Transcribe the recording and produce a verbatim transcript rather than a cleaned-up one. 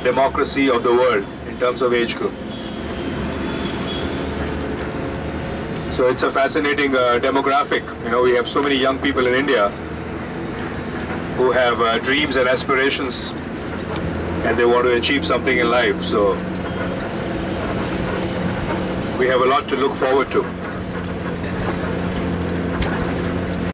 democracy of the world in terms of age group. So it's a fascinating uh, demographic. You know, we have so many young people in India who have uh, dreams and aspirations, and they want to achieve something in life. So we have a lot to look forward to.